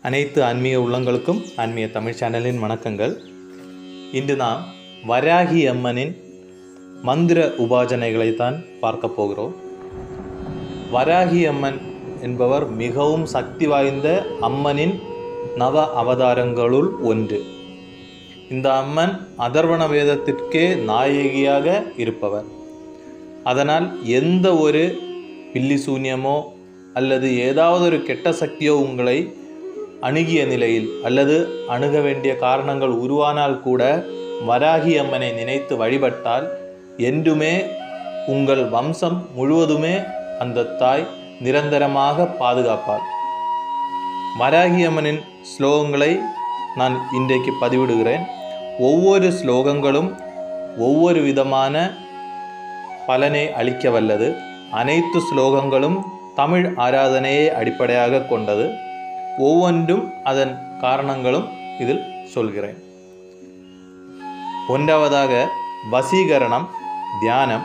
அனைத்து ஆன்மீக உள்ளங்களுக்கும் ஆன்மீக தமிழ் சேனலின் வணக்கங்கள். இன்று நாம் வராகி அம்மனின் மந்திர உபாசனைகளை தான் பார்க்க போகிறோம். வராகி அம்மன் என்பவர் மிகவும் சக்தி வாய்ந்த அம்மனின் நவ அவதாரங்களுள் ஒன்று. இந்த அம்மன் அதர்வண வேதத்திற்கே நாயகியாக இருப்பவர். அதனால் எந்த ஒரு பில்லி சூன்யமோ அல்லது ஏதாவது ஒரு கெட்ட சக்தியோ உங்களை அணுகிய நிலையில் அல்லது அணுக வேண்டிய காரணங்கள் உருவானால் கூட வராகி அம்மனை நினைத்து வழிபட்டால் என்றுமே உங்கள் வம்சம் முழுவதுமே அந்த தாய் நிரந்தரமாக பாதுகாப்பார். வராகி அம்மனின் ஸ்லோகங்களை நான் இன்றைக்கு பதிவிடுகிறேன். ஒவ்வொரு ஸ்லோகங்களும் ஒவ்வொரு விதமான பலனை அளிக்க வல்லது. அனைத்து ஸ்லோகங்களும் தமிழ் ஆராதனையை அடிப்படையாக கொண்டது. ஒவ்வொன்றும் அதன் காரணங்களும் இதில் சொல்கிறேன். ஒன்றாவதாக வசீகரணம் தியானம்.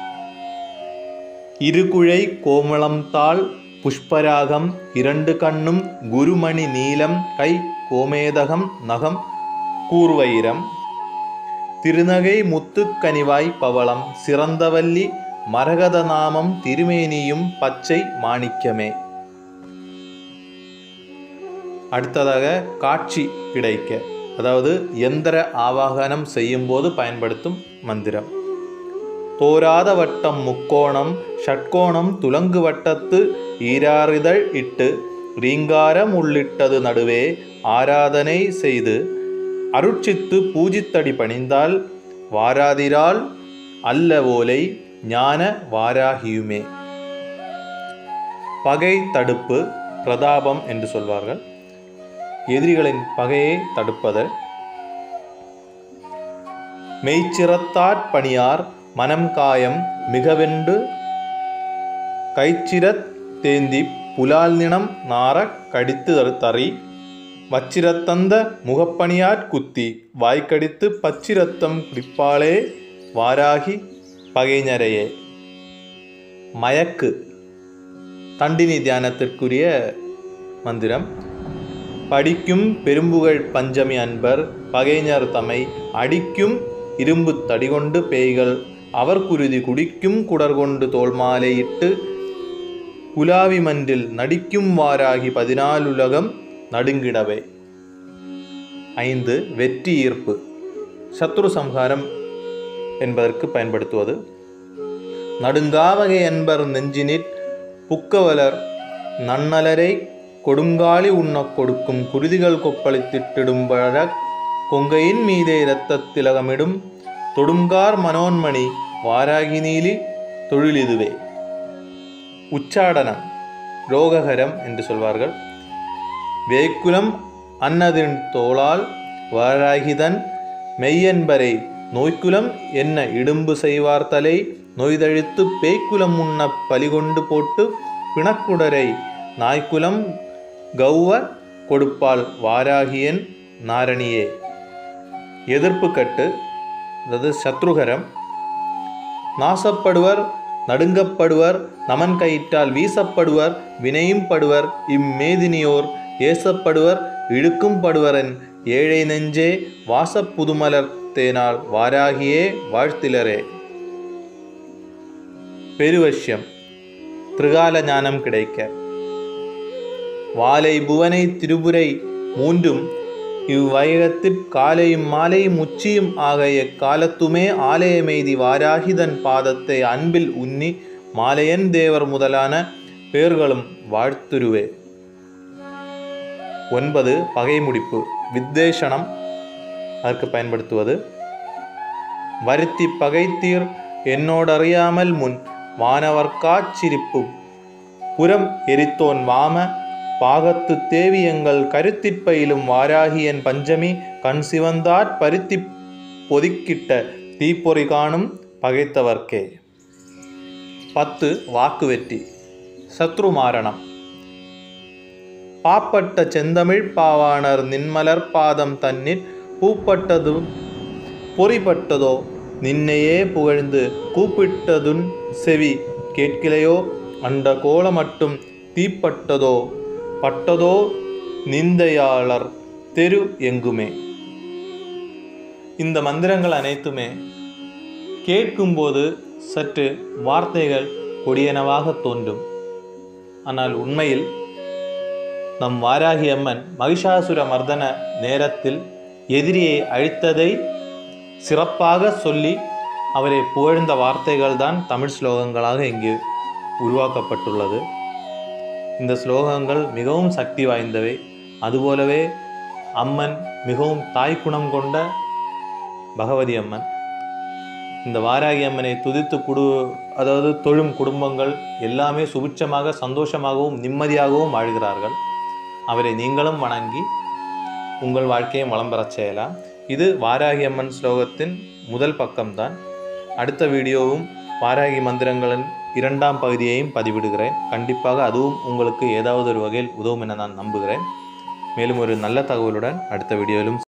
இருகுழை கோமளம் தாள் புஷ்பராகம் இரண்டு கண்ணும் குருமணி நீலம் கை கோமேதகம் நகம் கூர்வைரம் திருநகை முத்துக்கனிவாய் பவளம் சிறந்தவல்லி மரகத நாமம் திருமேனியும் பச்சை மாணிக்கமே. அடுத்ததாக காட்சி கிடைக்க, அதாவது எந்திர ஆவாகனம் செய்யும் போது பயன்படுத்தும் மந்திரம். தோராத வட்டம் முக்கோணம் ஷட்கோணம் துலங்கு வட்டத்து ஈராறிதழ் இட்டு ரீங்காரம் உள்ளிட்டது நடுவே ஆராதனை செய்து அருட்சித்து பூஜித்தடி பணிந்தால் வாராதிரால் அல்ல ஓலை ஞான வாராகியுமே. பகை தடுப்பு பிரதாபம் என்று சொல்வார்கள். எதிரிகளின் பகையை தடுப்பது. மெய்ச்சிரத்தாற் பணியார் மனம் காயம் மிகவென்று கைச்சிரத் தேந்தி புலால் நினம் நார கடித்து தறி வச்சிரத்தந்த முகப்பணியாற் குத்தி வாய்க்கடித்து பச்சிரத்தம் குடிப்பாளே வாராகி பகைஞரையே. மயக்கு தண்டினி தியானத்திற்குரிய மந்திரம். படிக்கும் பெரும்புகழ் பஞ்சமி அன்பர் பகைஞர் தமை அடிக்கும் இரும்பு தடிகொண்டு பேய்கள் அவர் குருதி குடிக்கும் குடர்கொண்டு தோல்மாலை இட்டு குலாவி மன்றில் நடிக்கும் வாராகி 14 உலகம் நடுங்கிடவே. 5 வெற்றி ஈர்ப்பு சத்ரு சம்ஹாரம் என்பதற்கு பயன்படுத்துவது. நடுங்காவகை என்பர் நெஞ்சினிற் புக்கவலர் நன்னலரை கொடுங்காலி உண்ணக் கொடுக்கும் குருதிகள் கொப்பளித்திட்டிடும்பழ கொங்கையின் மீதே இரத்தத் திலகமிடும் தொடுங்கார் மனோன்மணி வாராகி நீலி தொழிலிதுவே. உச்சாடனம் ரோககரம் என்று சொல்வார்கள். வேக்குலம் அன்னதின் தோளால் வாராகிதன் மெய்யன்பரை நோய்க்குலம் என்ன இடும்பு செய்வார்த்தலை நோய்தழித்து பேய்க்குலம் உண்ண பலிகொண்டு போட்டு பிணக்குடரை நாய்க்குலம் கௌவ கொடுப்பால் வாராகியன் நாரணியே. எதிர்ப்பு கட்டு, அதாவது சத்ருகரம். நாசப்படுவர் நடுங்கப்படுவர் நமன் கயிற்றால் வீசப்படுவர் வினையும் படுவர் இம்மேதினியோர் ஏசப்படுவர் இழுக்கும் படுவரன் ஏழை நெஞ்சே வாசப் புதுமலர் தேனால் வாராகியே வாழ்த்திலரே. பெருவஷ்யம் திரிகால ஞானம் கிடைக்க. வாலை புவனை திருபுரை மூன்றும் இவ்வையகத்திற் காலையும் மாலையும் உச்சியும் ஆக எக்காலத்துமே ஆலயமெய்தி வாராகிதன் பாதத்தை அன்பில் உன்னி மாலையன் தேவர் முதலான பேர்களும் வாழ்த்துருவே. 9 பகை முடிப்பு வித்தேஷனம் அதற்கு பயன்படுத்துவது. வருத்தி பகைத்தீர் என்னோடறியாமல் முன் வானவர்காச்சிரிப்பும் புறம் எரித்தோன் வாம பாகத்து தேவி எங்கள் கருத்திற்பயிலும் வாராகியன் பஞ்சமி கண் சிவந்தாற் பருத்தி பொதிக்கிட்ட தீப்பொறி காணும் பகைத்தவர்க்கே. 10 வாக்கு வெற்றி சத்ரு மாரணம். பாப்பட்ட செந்தமிழ் பாவாணர் நின்மலர் பாதம் தன்னிற் பூப்பட்டது பொறிப்பட்டதோ நின்னையே புகழ்ந்து கூப்பிட்டதுன் செவி கேட்கிலையோ அண்ட கோல மட்டும் தீப்பட்டதோ பட்டதோ நிந்தையாளர் தெரு எங்குமே. இந்த மந்திரங்கள் அனைத்துமே கேட்கும்போது சற்று வார்த்தைகள் கொடியனவாக தோன்றும். ஆனால் உண்மையில் நம் வாராகி அம்மன் மகிஷாசுர மர்தன நேரத்தில் எதிரியை அழித்ததை சிறப்பாக சொல்லி அவரை புகழ்ந்த வார்த்தைகள் தான் தமிழ் ஸ்லோகங்களாக இங்கே உருவாக்கப்பட்டுள்ளது. இந்த ஸ்லோகங்கள் மிகவும் சக்தி வாய்ந்தவை. அதுபோலவே அம்மன் மிகவும் தாய்க்குணம் கொண்ட பகவதி அம்மன். இந்த வாராகி அம்மனை துதித்து தொழும் குடும்பங்கள் எல்லாமே சுபிட்சமாக சந்தோஷமாகவும் நிம்மதியாகவும் வாழ்கிறார்கள். அவரை நீங்களும் வணங்கி உங்கள் வாழ்க்கையை வளம் பெறச் செய்யலாம். இது வாராகி அம்மன் ஸ்லோகத்தின் முதல் பக்கம்தான். அடுத்த வீடியோவும் வாராகி மந்திரங்களின் 2ஆம் பகுதியையும் பதிவிடுகிறேன். கண்டிப்பாக அதுவும் உங்களுக்கு ஏதாவது ஒரு வகையில் உதவும் என நான் நம்புகிறேன். மேலும் ஒரு நல்ல தகவலுடன் அடுத்த வீடியோவிலும்